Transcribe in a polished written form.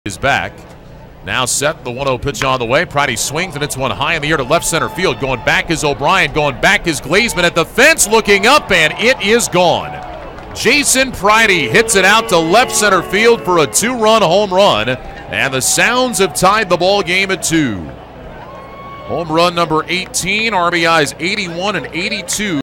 Is back. Now set, the 1-0 pitch on the way. Pridie swings, and it's one high in the air to left center field. Going back is O'Brien. Going back is Glazeman at the fence, looking up, and it is gone. Jason Pridie hits it out to left center field for a 2-run home run, and the Sounds have tied the ball game at 2. Home run number 18, RBIs 81 and 82.